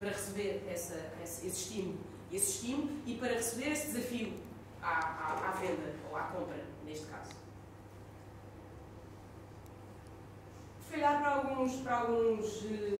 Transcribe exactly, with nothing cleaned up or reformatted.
para receber essa, esse, esse estímulo, esse estímulo e para receber esse desafio à, à, à venda ou à compra, neste caso. Se calhar para alguns, para alguns